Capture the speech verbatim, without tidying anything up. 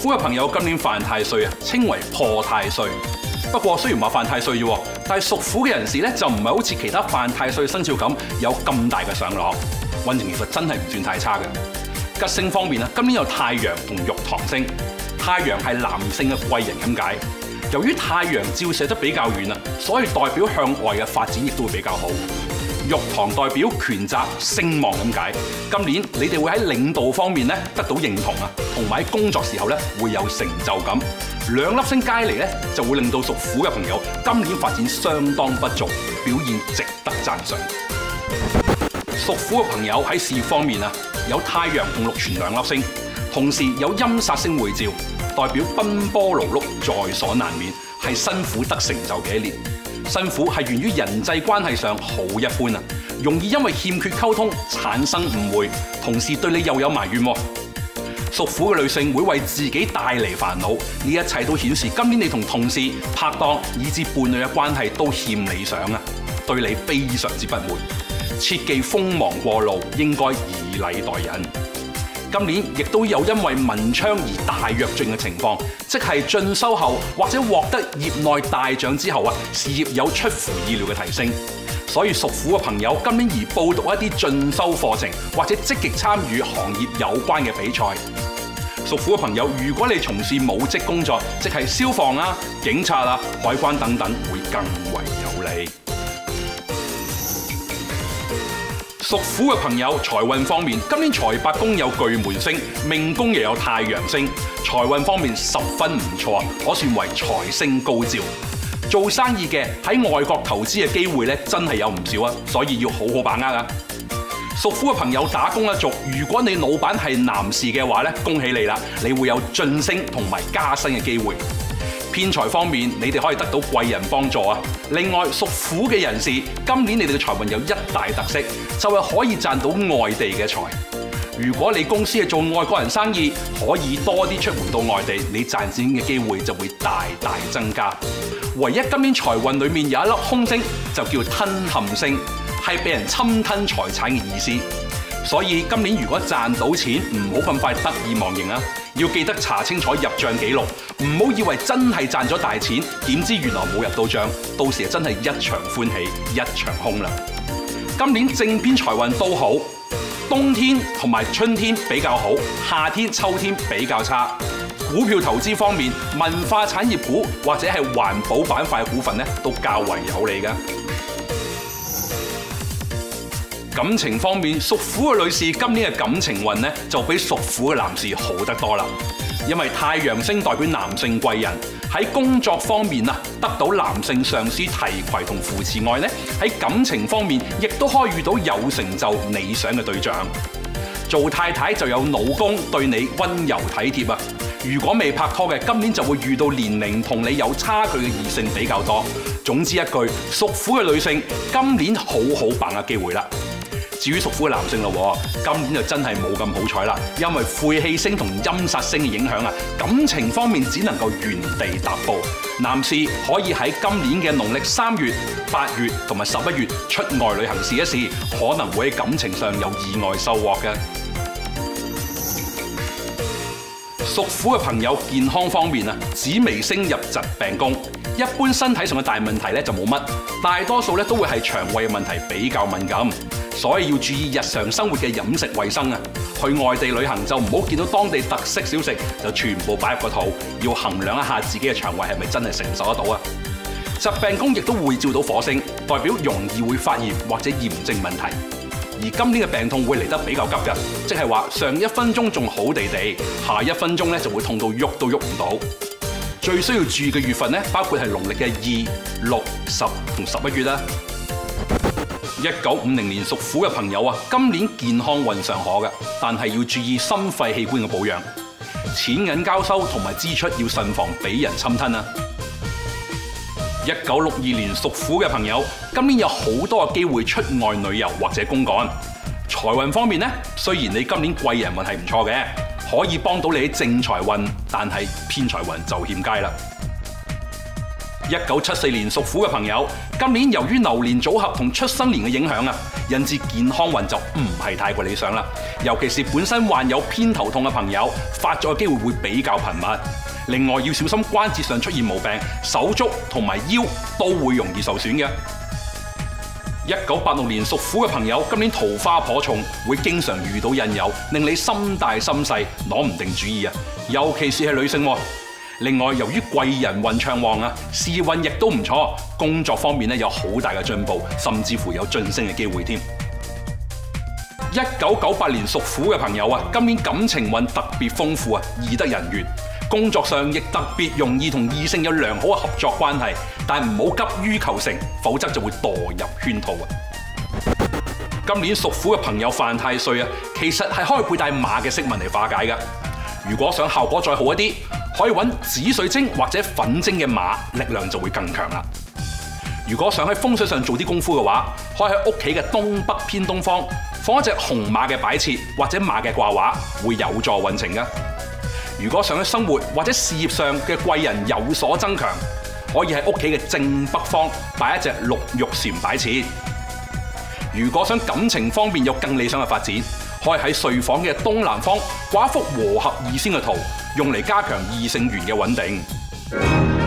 虎嘅朋友今年犯太歲啊，稱為破太歲。不過雖然話犯太歲啫，但係屬虎嘅人士咧就唔係好似其他犯太歲生肖咁有咁大嘅上落，運程其實真係唔算太差嘅。吉星方面啊，今年有太陽同玉堂星。太陽係男性嘅貴人咁解。由於太陽照射得比較遠啊，所以代表向外嘅發展亦都會比較好。玉堂代表權責聲望咁解。今年你哋會喺領導方面咧得到認同啊，同埋喺工作時候咧會有成就感。兩粒星皆嚟咧，就會令到屬虎嘅朋友今年發展相當不俗，表現值得讚賞。屬虎嘅朋友喺事業方面啊，有太陽同祿存兩粒星，同時有陰煞星會照，代表奔波勞碌在所難免，係辛苦得成就嘅一年。辛苦係源於人際關係上好一般啊，容易因為欠缺溝通產生誤會，同事對你又有埋怨。屬虎嘅女性會為自己帶嚟煩惱，呢一切都顯示今年你同同事、拍檔以至伴侶嘅關係都欠理想啊，對你非常之不滿。切忌鋒芒過露，應該以禮待人。今年亦都有因為文昌而大躍進嘅情況，即係進修後或者獲得業內大獎之後啊，事業有出乎意料嘅提升。所以屬虎嘅朋友今年宜報讀一啲進修課程，或者積極參與行業有關嘅比賽。屬虎嘅朋友，如果你從事武職工作，即係消防啊、警察啊、海關等等，會更為有利。屬虎嘅朋友財運方面，今年財帛宮有巨門星，命宮又有太陽星，財運方面十分唔錯，可算為財星高照。做生意嘅喺外國投資嘅機會咧，真係有唔少啊，所以要好好把握啊！屬虎嘅朋友打工一族，如果你老闆係男士嘅話咧，恭喜你啦，你會有晉升同埋加薪嘅機會。偏財方面，你哋可以得到貴人幫助啊！另外，屬虎嘅人士，今年你哋嘅財運有一大特色，就係可以賺到外地嘅財。如果你公司係做外國人生意，可以多啲出門到外地，你賺錢嘅機會就會大大增加。唯一今年財運裡面有一粒空星，就叫吞陷星，係被人侵吞財產嘅意思。所以今年如果賺到錢，唔好咁快得意忘形啊！要記得查清楚入帳記錄，唔好以為真係賺咗大錢，點知原來冇入到帳，到時真係一場歡喜一場空啦。今年正偏財運都好，冬天同埋春天比較好，夏天、秋天比較差。股票投資方面，文化產業股或者係環保板塊嘅股份咧，都較為有利㗎。感情方面，屬虎嘅女士今年嘅感情運咧，就比屬虎嘅男士好得多啦。因為太陽星代表男性貴人，喺工作方面啊，得到男性上司提攜同扶持外咧，喺感情方面亦都可以遇到有成就理想嘅對象。做太太就有老公對你溫柔體貼啊。如果未拍拖嘅，今年就會遇到年齡同你有差距嘅異性比較多。總之一句，屬虎嘅女性今年好好把握機會啦。至於屬虎嘅男性咯，今年就真係冇咁好彩啦，因為晦氣星同陰煞星嘅影響啊，感情方面只能夠原地踏步。男士可以喺今年嘅農曆三月、八月同埋十一月出外旅行試一試，可能會喺感情上有意外收穫嘅。屬虎嘅朋友健康方面啊，紫微星入疾病宮，一般身體上嘅大問題咧就冇乜，大多數咧都會係腸胃嘅問題比較敏感。所以要注意日常生活嘅飲食衛生啊！去外地旅行就唔好見到當地特色小食就全部擺入個肚，要衡量一下自己嘅腸胃係咪真係承受得到啊！疾病宮亦都會照到火星，代表容易會發炎或者炎症問題。而今年嘅病痛會嚟得比較急嘅，即係話上一分鐘仲好地地，下一分鐘咧就會痛到喐都喐唔到。最需要注意嘅月份咧，包括係農曆嘅二、六、十同十一月啦。一九五零年屬虎嘅朋友啊，今年健康運尚可嘅，但係要注意心肺器官嘅保養，錢銀交收同埋支出要慎防俾人侵吞啊！一九六二年屬虎嘅朋友，今年有好多嘅機會出外旅遊或者公幹。財運方面呢，雖然你今年貴人運係唔錯嘅，可以幫到你喺正財運，但係偏財運就欠佳啦。 一九七四年屬虎嘅朋友，今年由於流年組合同出生年嘅影響啊，引致健康運就唔係太過理想啦。尤其是本身患有偏頭痛嘅朋友，發作嘅機會會比較頻密。另外要小心關節上出現毛病，手足同埋腰都會容易受損嘅。一九八六年屬虎嘅朋友，今年桃花頗重，會經常遇到引誘，令你心大心細，攞唔定主意啊！尤其是係女性。另外，由於貴人運暢旺啊，事業運亦都唔錯，工作方面咧有好大嘅進步，甚至乎有晉升嘅機會添。一九九八年屬虎嘅朋友啊，今年感情運特別豐富啊，易得人緣，工作上亦特別容易同異性有良好嘅合作關係，但唔好急於求成，否則就會墮入圈套啊！今年屬虎嘅朋友犯太歲啊，其實係可以佩戴馬嘅飾紋嚟化解㗎。如果想效果再好一啲，可以揾紫水晶或者粉晶嘅馬，力量就會更強啦。如果想喺風水上做啲功夫嘅話，可以喺屋企嘅東北偏東方放一隻紅馬嘅擺設或者馬嘅掛畫，會有助運程㗎。如果想喺生活或者事業上嘅貴人有所增強，可以喺屋企嘅正北方擺一隻綠玉蟾擺設。如果想感情方面有更理想嘅發展，可以喺睡房嘅東南方掛一幅和合二仙嘅圖，用嚟加強異性緣嘅穩定。